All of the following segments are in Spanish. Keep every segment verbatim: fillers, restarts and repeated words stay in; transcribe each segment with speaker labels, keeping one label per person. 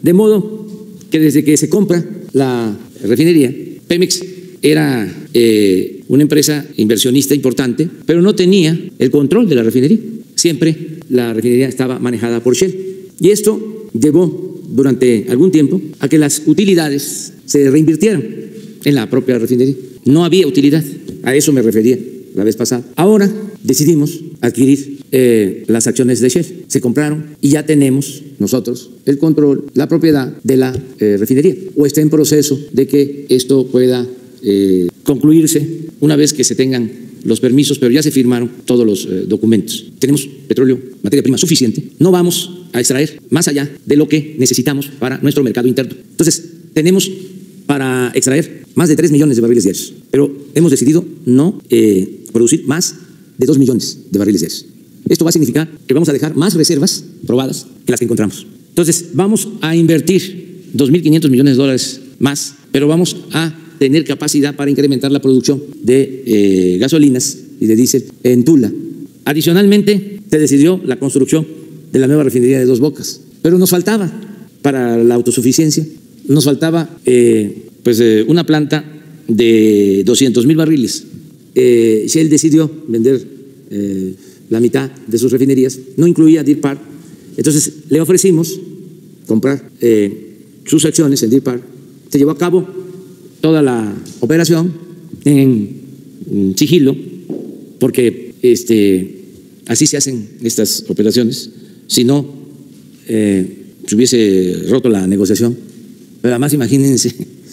Speaker 1: De modo que desde que se compra la refinería, Pemex era eh, una empresa inversionista importante, pero no tenía el control de la refinería. Siempre la refinería estaba manejada por Shell. Y esto llevó durante algún tiempo a que las utilidades se reinvirtieran en la propia refinería. No había utilidad, a eso me refería la vez pasada. Ahora decidimos adquirir eh, las acciones de Shell. Se compraron y ya tenemos nosotros el control, la propiedad de la eh, refinería. O está en proceso de que esto pueda eh, concluirse una vez que se tengan los permisos, pero ya se firmaron todos los eh, documentos. Tenemos petróleo, materia prima suficiente. No vamos a extraer más allá de lo que necesitamos para nuestro mercado interno. Entonces, tenemos para extraer más de tres millones de barriles diarios, pero hemos decidido no eh, producir más de dos millones de barriles diarios. Esto va a significar que vamos a dejar más reservas probadas que las que encontramos. Entonces, vamos a invertir dos mil quinientos millones de dólares más, pero vamos a tener capacidad para incrementar la producción de eh, gasolinas y de diésel en Tula. Adicionalmente, se decidió la construcción de la nueva refinería de Dos Bocas, pero nos faltaba para la autosuficiencia, nos faltaba eh, pues, eh, una planta de doscientos mil barriles. Eh, Shell decidió vender eh, la mitad de sus refinerías, no incluía Deer Park, entonces le ofrecimos comprar eh, sus acciones en Deer Park. Se llevó a cabo toda la operación en, en sigilo, porque este, así se hacen estas operaciones, si no eh, se hubiese roto la negociación. Pero además imagínense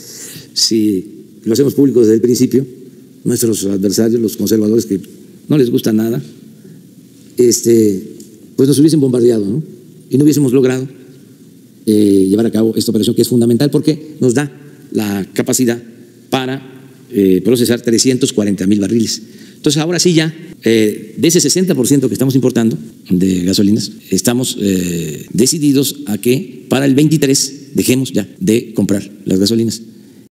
Speaker 1: si lo hacemos público desde el principio, nuestros adversarios, los conservadores que no les gusta nada, este, pues nos hubiesen bombardeado, ¿no? Y no hubiésemos logrado eh, llevar a cabo esta operación, que es fundamental porque nos da la capacidad para eh, procesar trescientos cuarenta mil barriles. Entonces ahora sí ya, eh, de ese sesenta por ciento que estamos importando de gasolinas, estamos eh, decididos a que para el veintitrés dejemos ya de comprar las gasolinas.